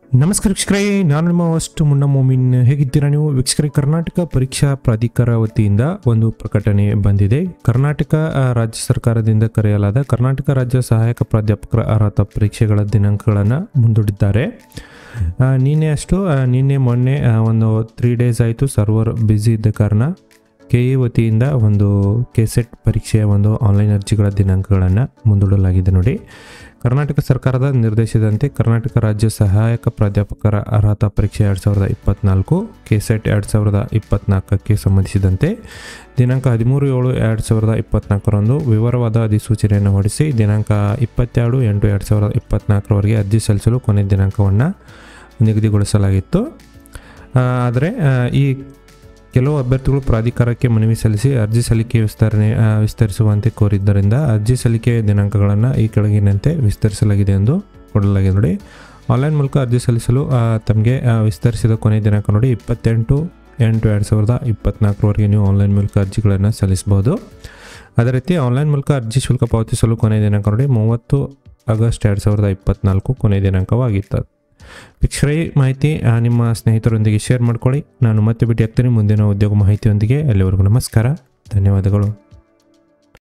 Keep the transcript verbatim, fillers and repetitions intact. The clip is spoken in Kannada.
ನಮಸ್ಕಾರ ವೀಕ್ಷಕರೇ, ನಾನು ನಿಮ್ಮ ಹೋಸ್ಟ್ ಮುನ್ನ ಮೊಮಿನ್. ಹೇಗಿದ್ದೀರಾ ನೀವು ವೀಕ್ಷಕರೇ? ಕರ್ನಾಟಕ ಪರೀಕ್ಷಾ ಪ್ರಾಧಿಕಾರ ವತಿಯಿಂದ ಒಂದು ಪ್ರಕಟಣೆ ಬಂದಿದೆ. ಕರ್ನಾಟಕ ರಾಜ್ಯ ಸರ್ಕಾರದಿಂದ ಕರೆಯಲಾದ ಕರ್ನಾಟಕ ರಾಜ್ಯ ಸಹಾಯಕ ಪ್ರಾಧ್ಯಾಪಕರ ಅರ್ಹತಾ ಪರೀಕ್ಷೆಗಳ ದಿನಾಂಕಗಳನ್ನು ಮುಂದೂಡಿದ್ದಾರೆ. ನಿನ್ನೆ ಅಷ್ಟು ನಿನ್ನೆ ಮೊನ್ನೆ ಒಂದು ತ್ರೀ ಡೇಸ್ ಆಯಿತು, ಸರ್ವರ್ ಬ್ಯುಸಿ ಇದ್ದ ಕಾರಣ ಕೆ ಇ ವತಿಯಿಂದ ಒಂದು ಕೆ ಸೆಟ್ ಪರೀಕ್ಷೆಯ ಒಂದು ಆನ್ಲೈನ್ ಅರ್ಜಿಗಳ ದಿನಾಂಕಗಳನ್ನು ಮುಂದೂಡಲಾಗಿದೆ. ನೋಡಿ, ಕರ್ನಾಟಕ ಸರ್ಕಾರದ ನಿರ್ದೇಶಿಸಿದಂತೆ ಕರ್ನಾಟಕ ರಾಜ್ಯ ಸಹಾಯಕ ಪ್ರಾಧ್ಯಾಪಕರ ಅರ್ಹತಾ ಪರೀಕ್ಷೆ ಎರಡು ಸಾವಿರದ ಇಪ್ಪತ್ತ್ನಾಲ್ಕು ಕೆ ಸೆಟ್ ಎರಡು ಸಾವಿರದ ಇಪ್ಪತ್ತ್ನಾಲ್ಕಕ್ಕೆ ಸಂಬಂಧಿಸಿದಂತೆ ದಿನಾಂಕ ಹದಿಮೂರು ಏಳು ಎರಡು ಸಾವಿರದ ಇಪ್ಪತ್ತ್ನಾಲ್ಕರಂದು ವಿವರವಾದ ಅಧಿಸೂಚನೆಯನ್ನು ಹೊರಡಿಸಿ ದಿನಾಂಕ ಇಪ್ಪತ್ತೆರಡು ಎಂಟು ಎರಡು ಸಾವಿರದ ಇಪ್ಪತ್ತ್ನಾಲ್ಕರವರೆಗೆ ಅರ್ಜಿ ಸಲ್ಲಿಸಲು ಕೊನೆಯ ದಿನಾಂಕವನ್ನು ನಿಗದಿಗೊಳಿಸಲಾಗಿತ್ತು. ಆದರೆ ಈ ಕೆಲವು ಅಭ್ಯರ್ಥಿಗಳು ಪ್ರಾಧಿಕಾರಕ್ಕೆ ಮನವಿ ಸಲ್ಲಿಸಿ ಅರ್ಜಿ ಸಲ್ಲಿಕೆ ವಿಸ್ತರಣೆ ವಿಸ್ತರಿಸುವಂತೆ ಕೋರಿದ್ದರಿಂದ ಅರ್ಜಿ ಸಲ್ಲಿಕೆಯ ದಿನಾಂಕಗಳನ್ನು ಈ ಕೆಳಗಿನಂತೆ ವಿಸ್ತರಿಸಲಾಗಿದೆ ಎಂದು ಕೊಡಲಾಗಿದೆ. ನೋಡಿ, ಆನ್ಲೈನ್ ಮೂಲಕ ಅರ್ಜಿ ಸಲ್ಲಿಸಲು ತಮಗೆ ವಿಸ್ತರಿಸಿದ ಕೊನೆಯ ದಿನಾಂಕ ನೋಡಿ ಇಪ್ಪತ್ತೆಂಟು ಎಂಟು ಎರಡು ಸಾವಿರದ ಇಪ್ಪತ್ತ್ನಾಲ್ಕರವರೆಗೆ ನೀವು ಆನ್ಲೈನ್ ಮೂಲಕ ಅರ್ಜಿಗಳನ್ನು ಸಲ್ಲಿಸಬಹುದು. ಅದೇ ರೀತಿ ಆನ್ಲೈನ್ ಮೂಲಕ ಅರ್ಜಿ ಶುಲ್ಕ ಪಾವತಿಸಲು ಕೊನೆಯ ದಿನಾಂಕ ನೋಡಿ ಮೂವತ್ತು ಆಗಸ್ಟ್ ಎರಡು ಸಾವಿರದ ಇಪ್ಪತ್ತ್ನಾಲ್ಕು ಕೊನೆಯ ದಿನಾಂಕವಾಗಿತ್ತು. ವೀಕ್ಷಕರೇ, ಮಾಹಿತಿ ನಿಮ್ಮ ಸ್ನೇಹಿತರೊಂದಿಗೆ ಶೇರ್ ಮಾಡ್ಕೊಳ್ಳಿ. ನಾನು ಮತ್ತೆ ಭೇಟಿ ಆಗ್ತೀನಿ ಮುಂದಿನ ಉದ್ಯೋಗ ಮಾಹಿತಿಯೊಂದಿಗೆ. ಅಲ್ಲಿವರೆಗೂ ನಮಸ್ಕಾರ, ಧನ್ಯವಾದಗಳು.